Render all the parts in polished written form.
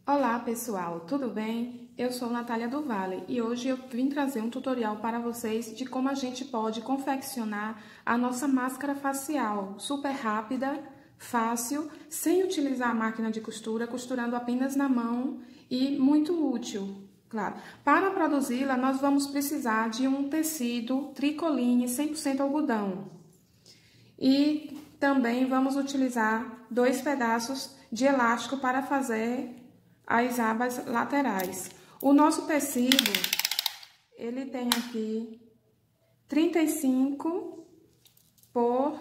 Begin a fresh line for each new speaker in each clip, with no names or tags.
Olá pessoal, tudo bem? Eu sou Natália do Vale e hoje eu vim trazer um tutorial para vocês de como a gente pode confeccionar a nossa máscara facial, super rápida, fácil, sem utilizar a máquina de costura, costurando apenas na mão e muito útil. Claro, para produzi-la nós vamos precisar de um tecido tricoline 100% algodão e também vamos utilizar 2 pedaços de elástico para fazer as abas laterais. O nosso tecido, ele tem aqui 35 por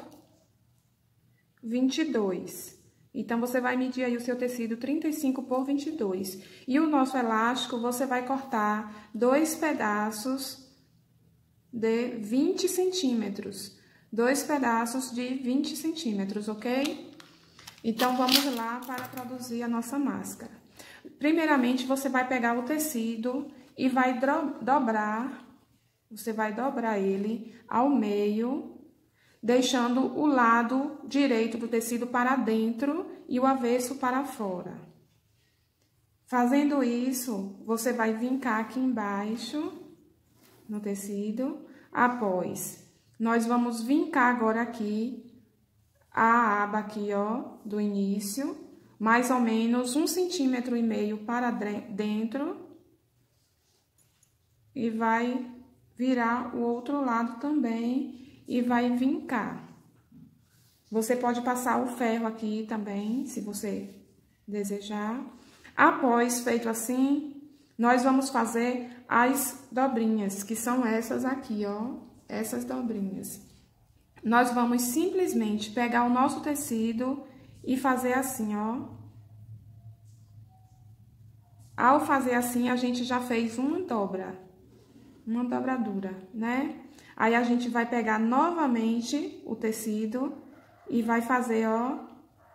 22. Então, você vai medir aí o seu tecido 35 por 22. E o nosso elástico, você vai cortar 2 pedaços de 20 centímetros. 2 pedaços de 20 centímetros, ok? Então, vamos lá para produzir a nossa máscara. Primeiramente, você vai pegar o tecido e vai dobrar, você vai dobrar ele ao meio, deixando o lado direito do tecido para dentro e o avesso para fora. Fazendo isso, você vai vincar aqui embaixo no tecido. Após, nós vamos vincar agora aqui a aba aqui, ó, do início, mais ou menos 1,5 centímetros para dentro e vai virar o outro lado também e vai vincar. Você pode passar o ferro aqui também, se você desejar. Após feito assim, nós vamos fazer as dobrinhas, que são essas aqui, ó, essas dobrinhas. Nós vamos simplesmente pegar o nosso tecido e fazer assim, ó. Ao fazer assim, a gente já fez uma dobradura, né? Aí, a gente vai pegar novamente o tecido e vai fazer, ó.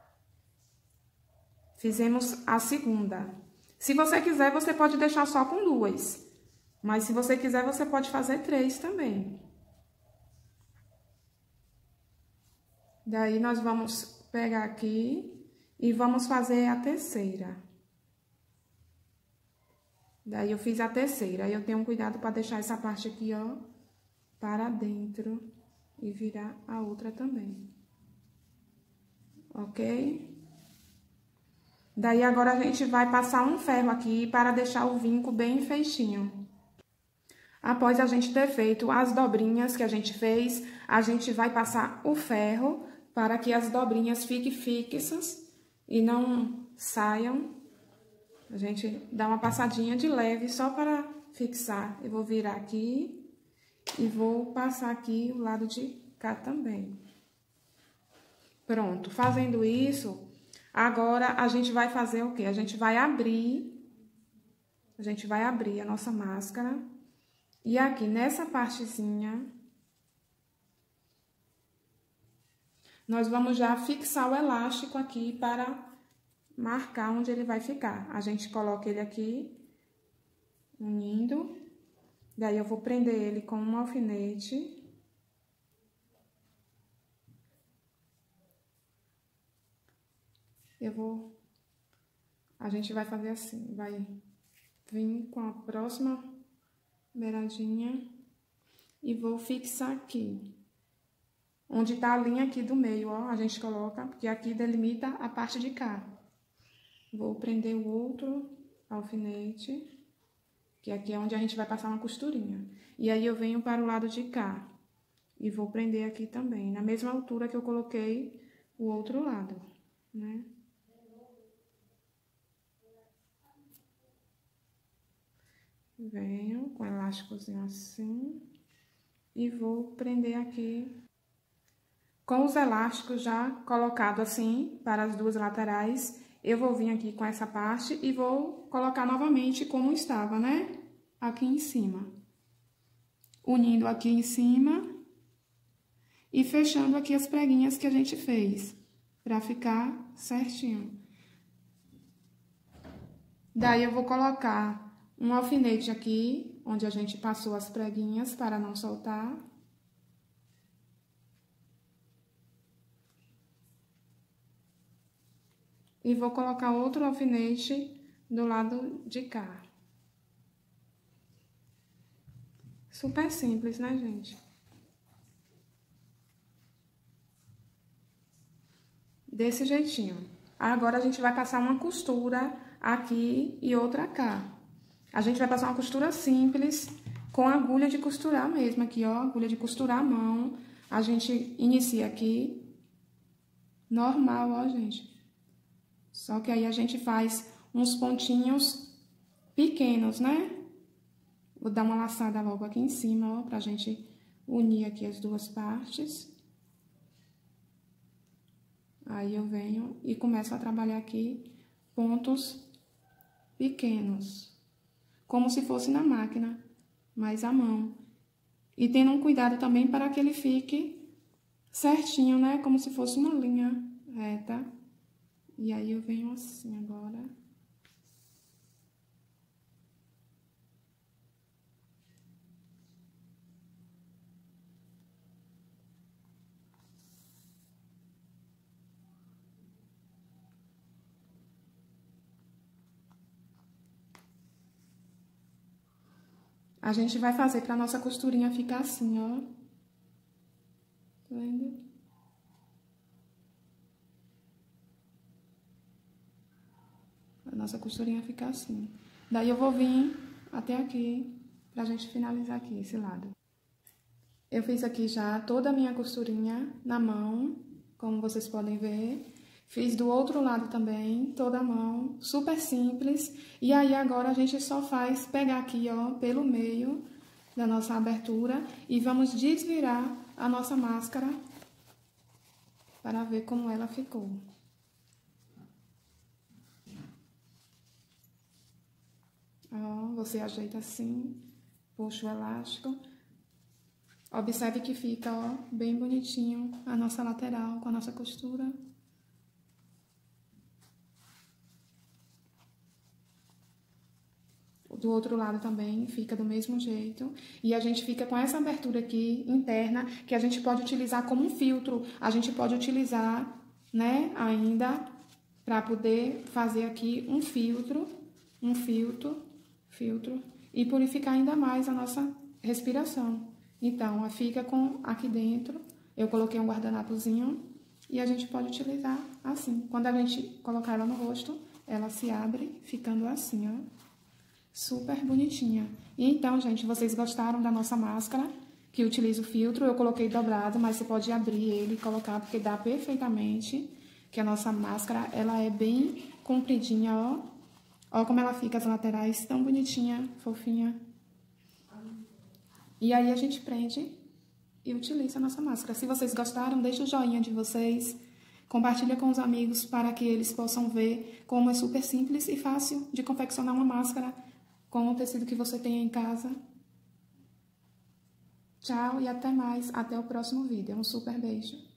Fizemos a segunda. Se você quiser, você pode deixar só com 2. Mas, se você quiser, você pode fazer 3 também. Daí, nós vamos pegar aqui e vamos fazer a terceira. Daí, eu fiz a terceira. Aí, eu tenho cuidado para deixar essa parte aqui, ó, para dentro e virar a outra também. Ok? Daí, agora, a gente vai passar um ferro aqui para deixar o vinco bem feitinho. Após a gente ter feito as dobrinhas que a gente fez, a gente vai passar o ferro para que as dobrinhas fiquem fixas e não saiam. A gente dá uma passadinha de leve só para fixar. Eu vou virar aqui e vou passar aqui o lado de cá também. Pronto, fazendo isso, agora a gente vai fazer o quê? A gente vai abrir a nossa máscara. E aqui nessa partezinha, nós vamos já fixar o elástico aqui para marcar onde ele vai ficar. A gente coloca ele aqui, unindo. Daí, eu vou prender ele com um alfinete. A gente vai fazer assim, vai vir com a próxima beiradinha e vou fixar aqui. Onde tá a linha aqui do meio, ó, a gente coloca, porque aqui delimita a parte de cá. Vou prender o outro alfinete, que aqui é onde a gente vai passar uma costurinha. E aí, eu venho para o lado de cá e vou prender aqui também, na mesma altura que eu coloquei o outro lado, né? Venho com o elásticozinho assim e vou prender aqui. Com os elásticos já colocados assim, para as 2 laterais, eu vou vir aqui com essa parte e vou colocar novamente como estava, né? Aqui em cima. Unindo aqui em cima e fechando aqui as preguinhas que a gente fez, pra ficar certinho. Daí, eu vou colocar um alfinete aqui, onde a gente passou as preguinhas para não soltar. E vou colocar outro alfinete do lado de cá. Super simples, né, gente? Desse jeitinho. Agora, a gente vai passar uma costura aqui e outra cá. A gente vai passar uma costura simples, com agulha de costurar mesmo, aqui, ó, agulha de costurar à mão. A gente inicia aqui, normal, ó, gente. Só que aí a gente faz uns pontinhos pequenos, né? Vou dar uma laçada logo aqui em cima, ó, pra gente unir aqui as duas partes. Aí, eu venho e começo a trabalhar aqui pontos pequenos, como se fosse na máquina, mas à mão. E tendo um cuidado também para que ele fique certinho, né? Como se fosse uma linha reta. E aí, eu venho assim agora. A gente vai fazer pra nossa costurinha ficar assim, ó. Tá vendo? A nossa costurinha ficar assim. Daí, eu vou vir até aqui, pra gente finalizar aqui, esse lado. Eu fiz aqui já toda a minha costurinha na mão, como vocês podem ver. Fiz do outro lado também, toda a mão, super simples. E aí, agora, a gente só faz pegar aqui, ó, pelo meio da nossa abertura e vamos desvirar a nossa máscara para ver como ela ficou. Ó, você ajeita assim, puxa o elástico. Observe que fica, ó, bem bonitinho a nossa lateral com a nossa costura. Do outro lado também fica do mesmo jeito. E a gente fica com essa abertura aqui interna, que a gente pode utilizar como um filtro. A gente pode utilizar, né, ainda, para poder fazer aqui um filtro, e purificar ainda mais a nossa respiração. Então, fica com aqui dentro, eu coloquei um guardanapozinho e a gente pode utilizar assim. Quando a gente colocar ela no rosto, ela se abre ficando assim, ó. Super bonitinha. E então, gente, vocês gostaram da nossa máscara, que utiliza o filtro? Eu coloquei dobrado, mas você pode abrir ele e colocar, porque dá perfeitamente. Que a nossa máscara, ela é bem compridinha, ó. Ó como ela fica, as laterais, tão bonitinha, fofinha. E aí, a gente prende e utiliza a nossa máscara. Se vocês gostaram, deixa o joinha de vocês. Compartilha com os amigos para que eles possam ver como é super simples e fácil de confeccionar uma máscara com o tecido que você tenha em casa. Tchau e até mais. Até o próximo vídeo. Um super beijo.